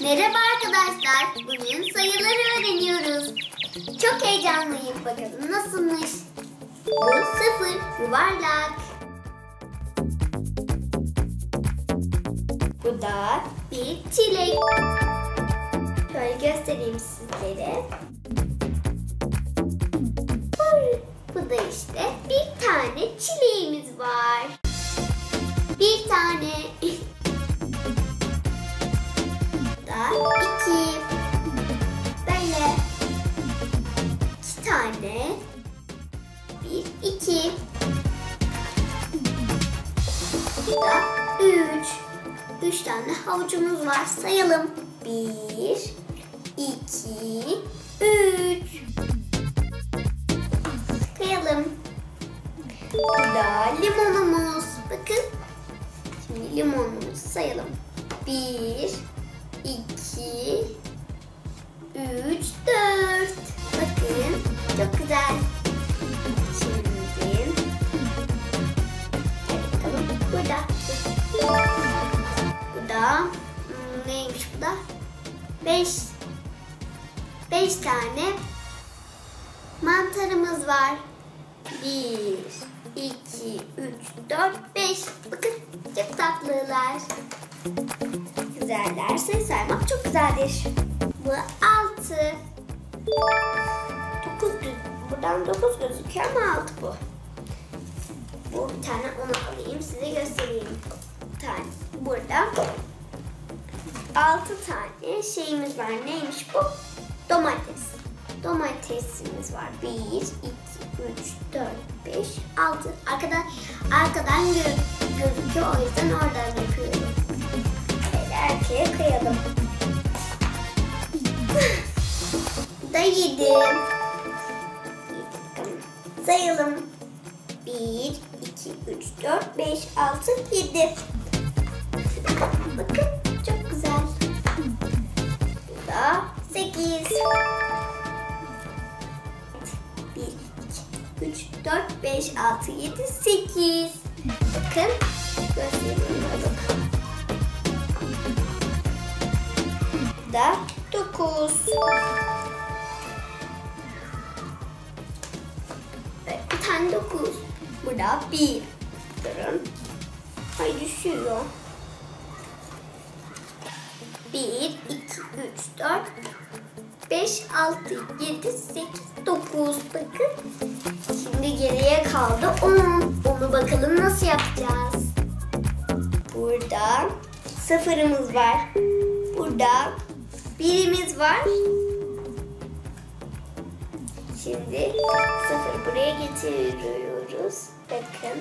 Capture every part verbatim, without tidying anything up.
Merhaba arkadaşlar. Bugün sayıları öğreniyoruz. Çok heyecanlıyım. Bakalım nasılmış? Bu sıfır yuvarlak. Bu da bir çilek. Şöyle göstereyim sizlere. Bu da işte bir tane çileğimiz var. Bir tane. Da iki. Böyle. İki tane. Bir, iki. Bu da üç. Üç tane havucumuz var. Sayalım. Bir, iki, üç. Sayalım. Bu da limonumuz. Bakın. Şimdi limonumuzu sayalım. Bir, iki, üç, dört. Bakın. Çok güzel. Şimdi. Hadi bakalım. Burada. Bu da hmm, neymiş bu da? Beş. Beş tane mantarımız var. Bir, iki, üç, dört, beş. Bakın çok tatlılar. Güzeller. Sayı saymak çok güzeldir. Bu altı. Dokuz. Buradan dokuz gözüküyor ama altı bu. Bu bir tane onu alayım. Size göstereyim. Bir tane. Burada altı tane şeyimiz var. Neymiş bu? Domates. Domatesimiz var. Bir, iki, üç, dört, beş, altı. Arkadan, arkadan gö gözüküyor. O yüzden oradan yapıyorum. Böyle erkeğe kıyalım. Bu da yedi. Sayalım. Bir, iki, üç, dört, beş, altı, yedi. Bakın çok güzel. Bu da sekiz. bir, iki, üç, dört, beş, altı, yedi, sekiz. Bakın. Göstereyim bakalım. Bu da dokuz. Bir tane dokuz. Burada bir. Durun. Ay düşüyor. Bir, iki, üç, dört, beş, altı, yedi, sekiz, dokuz. Bakın. Şimdi geriye kaldı on. Onu bakalım nasıl yapacağız. Burada sıfırımız var. Burada birimiz var. Şimdi sıfır buraya getiriyoruz. Bakın.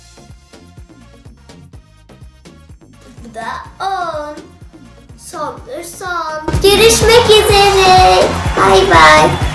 Bu da on. Sondur son. Görüşmek üzere. Bay bay.